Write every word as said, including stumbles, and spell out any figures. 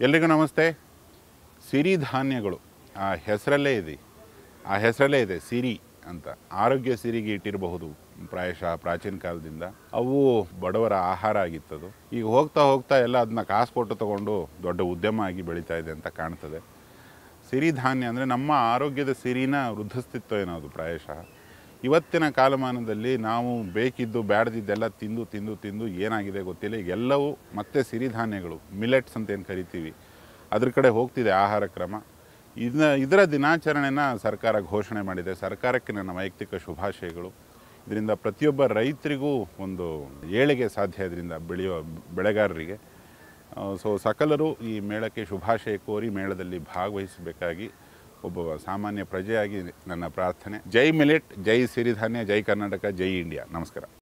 ಎಲ್ರಿಗೂ ನಮಸ್ತೆ. ಸಿರಿಧಾನ್ಯಗಳು ಆ ಹೆಸರಲ್ಲೇ ಇದೆ ಆ ಹೆಸರಲ್ಲೇ ಇದೆ ಸಿರಿ ಅಂತ. ಆರೋಗ್ಯ ಸಿರಿಗೆ ಇಟ್ಟಿರಬಹುದು ಪ್ರಾಯಶಃ ಪ್ರಾಚೀನ ಕಾಲದಿಂದ. ಅವು ಬಡವರ ಆಹಾರ ಆಗಿತ್ತದು. ಈಗ ಹೋಗ್ತಾ ಹೋಗ್ತಾ ಎಲ್ಲ ಅದನ್ನ ಕಾಸು ಕೊಟ್ಟು ತೊಗೊಂಡು ದೊಡ್ಡ ಉದ್ಯಮ ಆಗಿ ಬೆಳೀತಾ ಇದೆ ಅಂತ ಕಾಣ್ತದೆ. ಸಿರಿಧಾನ್ಯ ಅಂದರೆ ನಮ್ಮ ಆರೋಗ್ಯದ ಸಿರಿನ ವೃದ್ಧಿಸ್ತಿತ್ತು ಏನೋ ಅದು ಪ್ರಾಯಶಃ. ಇವತ್ತಿನ ಕಾಲಮಾನದಲ್ಲಿ ನಾವು ಬೇಕಿದ್ದು ಬ್ಯಾಡದಿದ್ದೆಲ್ಲ ತಿಂದು ತಿಂದು ತಿಂದು ಏನಾಗಿದೆ ಗೊತ್ತಿಲ್ಲ. ಈಗ ಎಲ್ಲವೂ ಮತ್ತೆ ಸಿರಿಧಾನ್ಯಗಳು, ಮಿಲೆಟ್ಸ್ ಅಂತ ಏನು ಕರಿತೀವಿ, ಅದ್ರ ಕಡೆ ಹೋಗ್ತಿದೆ ಆಹಾರ ಕ್ರಮ. ಇದನ್ನ ಇದರ ದಿನಾಚರಣೆನ ಸರ್ಕಾರ ಘೋಷಣೆ ಮಾಡಿದೆ. ಸರ್ಕಾರಕ್ಕೆ ನನ್ನ ವೈಯಕ್ತಿಕ ಶುಭಾಶಯಗಳು. ಇದರಿಂದ ಪ್ರತಿಯೊಬ್ಬ ರೈತರಿಗೂ ಒಂದು ಏಳಿಗೆ ಸಾಧ್ಯ. ಇದರಿಂದ ಬೆಳೆಯುವ ಬೆಳೆಗಾರರಿಗೆ. ಸೊ ಸಕಲರು ಈ ಮೇಳಕ್ಕೆ ಶುಭಾಶಯ ಕೋರಿ ಮೇಳದಲ್ಲಿ ಭಾಗವಹಿಸಬೇಕಾಗಿ ಒಬ್ಬ ಸಾಮಾನ್ಯ ಪ್ರಜೆಯಾಗಿ ನನ್ನ ಪ್ರಾರ್ಥನೆ. ಜೈ ಮಿಲೆಟ್, ಜೈ ಸಿರಿಧಾನ್ಯ, ಜೈ ಕರ್ನಾಟಕ, ಜೈ ಇಂಡಿಯಾ. ನಮಸ್ಕಾರ.